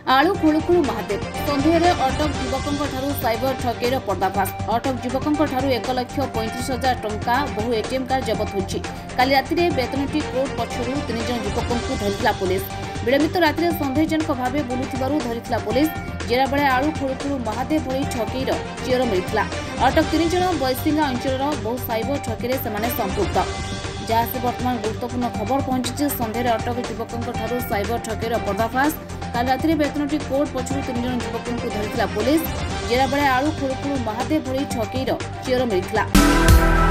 आलू खुलुखुलु महादेव सन्देह अटक युवकों साइबर ठकेर पर्दाफाश। अटक युवकों 1,35,000 टंका बहु एटीएम कार्ड जबत होछि। काली राति बेतनटी कोर्ट पक्षरु 3 जन युवकों धरिथिला पुलिस। विलंबित राति सन्देहजनक भाव बुलुथिबारु धरिथिला पुलिस। जेरा बेले आलू खुलुखुलु महादेव भली ठकेईर चेर मिलिथिला। अटक 3 जन बैसिंगा अंचल बहु साइबर ठकेरे सेमाने संपुक्त। जहाँ से वर्तमान गुरुत्वपूर्ण खबर पहुंची। सन्देह अटक युवकों साइबर ठकेर पर्दाफाश। काल राति बेतनटी कोर्ट पक्षरु 3 जन युवकों धरिथिला पुलिस। जेरा बेले आलू खुलुखुलु महादेव भली ठकेईर चेर मिलिथिला।